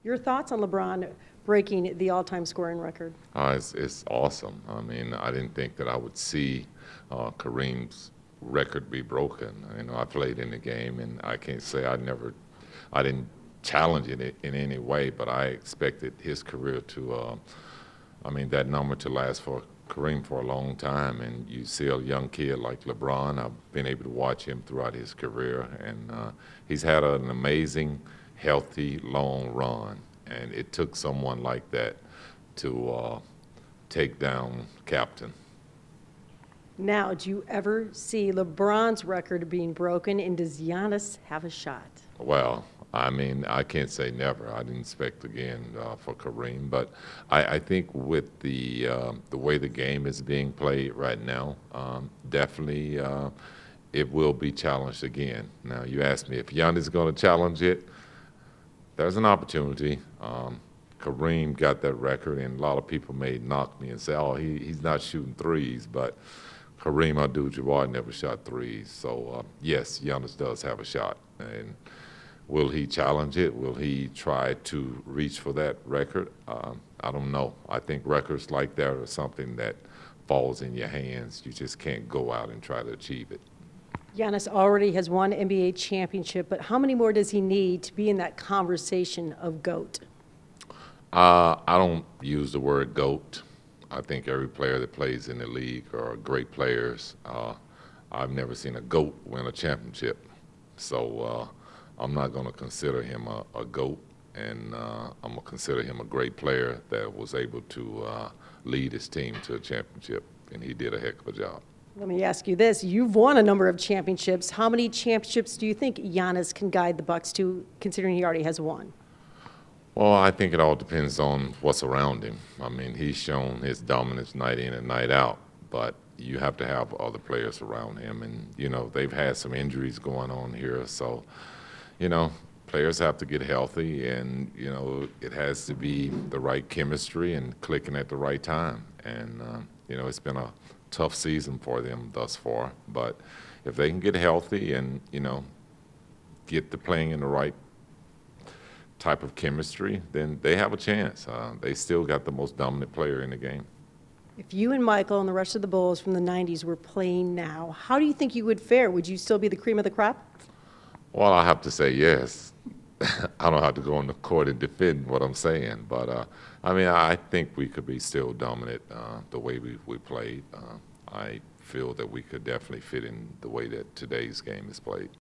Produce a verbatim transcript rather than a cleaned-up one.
Your thoughts on LeBron breaking the all-time scoring record? Uh, it's, it's awesome. I mean, I didn't think that I would see uh, Kareem's record be broken. You know, I played in the game, and I can't say I never, I didn't challenge it in any way, but I expected his career to, uh, I mean, that number to last for Kareem for a long time. And you see a young kid like LeBron. I've been able to watch him throughout his career, and uh, he's had an amazing, healthy, long run. And it took someone like that to uh, take down Captain. Now, do you ever see LeBron's record being broken, and does Giannis have a shot? Well, I mean, I can't say never. I didn't expect again uh, for Kareem, but I, I think with the uh, the way the game is being played right now, um, definitely uh, it will be challenged again. Now, you asked me if Giannis is going to challenge it. There's an opportunity. Um, Kareem got that record, and a lot of people may knock me and say, "Oh, he, he's not shooting threes," but Kareem Abdul-Jabbar never shot threes. So uh, yes, Giannis does have a shot, and will he challenge it? Will he try to reach for that record? Um, I don't know. I think records like that are something that falls in your hands. You just can't go out and try to achieve it. Giannis already has won N B A championship, but how many more does he need to be in that conversation of GOAT? Uh, I don't use the word GOAT. I think every player that plays in the league are great players. Uh, I've never seen a GOAT win a championship. So uh, I'm not going to consider him a, a GOAT, and uh, I'm going to consider him a great player that was able to uh, lead his team to a championship, and he did a heck of a job. Let me ask you this. You've won a number of championships. How many championships do you think Giannis can guide the Bucks to, considering he already has one? Well, I think it all depends on what's around him. I mean, he's shown his dominance night in and night out, but you have to have other players around him. And, you know, they've had some injuries going on here. So, you know, players have to get healthy, and, you know, it has to be the right chemistry and clicking at the right time. And, uh, you know, it's been a tough season for them thus far. But if they can get healthy and, you know, get the playing in the right type of chemistry, then they have a chance. Uh, they still got the most dominant player in the game. If you and Michael and the rest of the Bulls from the nineties were playing now, how do you think you would fare? Would you still be the cream of the crop? Well, I have to say yes. I don't have to go on the court and defend what I'm saying, but uh, I mean, I think we could be still dominant uh, the way we, we played. Uh, I feel that we could definitely fit in the way that today's game is played.